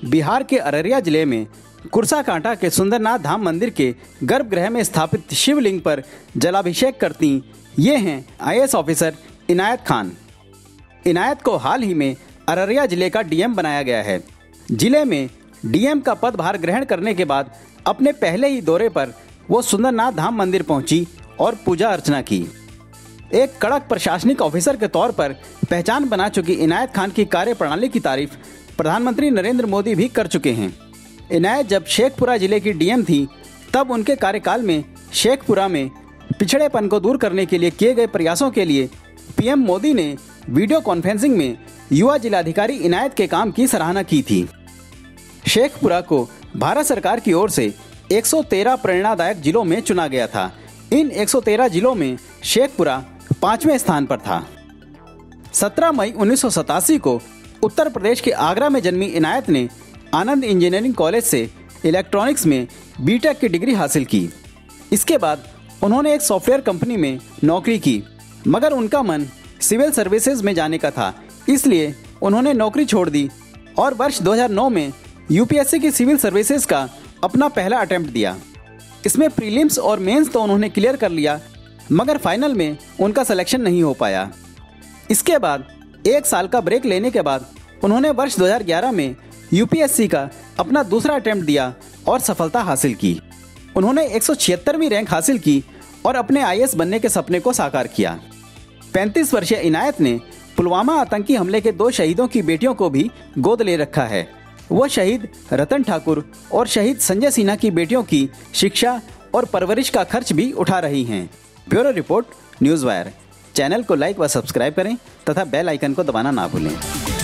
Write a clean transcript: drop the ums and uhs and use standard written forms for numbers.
बिहार के अररिया जिले में कुरसाकांटा के सुंदरनाथ धाम मंदिर के गर्भगृह में स्थापित शिवलिंग पर जलाभिषेक करती ये हैं आईएएस ऑफिसर इनायत खान। इनायत को हाल ही में अररिया जिले का डीएम बनाया गया है। जिले में डीएम का पदभार ग्रहण करने के बाद अपने पहले ही दौरे पर वो सुंदरनाथ धाम मंदिर पहुंची और पूजा अर्चना की। एक कड़क प्रशासनिक ऑफिसर के तौर पर पहचान बना चुकी इनायत खान की कार्यप्रणाली की तारीफ प्रधानमंत्री नरेंद्र मोदी भी कर चुके हैं। इनायत जब शेखपुरा जिले की डीएम थी तब उनके कार्यकाल में शेखपुरा में पिछड़ेपन को दूर करने के लिए किए गए प्रयासों के लिए पीएम मोदी ने वीडियो कॉन्फ्रेंसिंग में युवा जिलाधिकारी इनायत के काम की सराहना की थी। शेखपुरा को भारत सरकार की ओर से 113 प्रेरणादायक जिलों में चुना गया था। इन 113 जिलों में शेखपुरा 5वें स्थान पर था। 17 मई 1987 को उत्तर प्रदेश के आगरा में जन्मी इनायत ने आनंद इंजीनियरिंग कॉलेज से इलेक्ट्रॉनिक्स में बीटेक की डिग्री हासिल की। इसके बाद उन्होंने एक सॉफ्टवेयर कंपनी में नौकरी की, मगर उनका मन सिविल सर्विसेज में जाने का था, इसलिए उन्होंने नौकरी छोड़ दी और वर्ष 2009 में यूपीएससी की सिविल सर्विसेज का अपना पहला अटेम्प्ट दिया। इसमें प्रीलिम्स और मेंस तो उन्होंने क्लियर कर लिया, मगर फाइनल में उनका सिलेक्शन नहीं हो पाया। इसके बाद एक साल का ब्रेक लेने के बाद उन्होंने वर्ष 2011 में यूपीएससी का अपना दूसरा अटेम्प्ट दिया और सफलता हासिल की। उन्होंने 176वीं रैंक हासिल की और अपने आईएएस बनने के सपने को साकार किया। 35 वर्षीय इनायत ने पुलवामा आतंकी हमले के 2 शहीदों की बेटियों को भी गोद ले रखा है। वो शहीद रतन ठाकुर और शहीद संजय सिन्हा की बेटियों की शिक्षा और परवरिश का खर्च भी उठा रही हैं। Bureau report, news wire. Channel को लाइक व सब्सक्राइब करें तथा बेल आइकन को दबाना ना भूलें।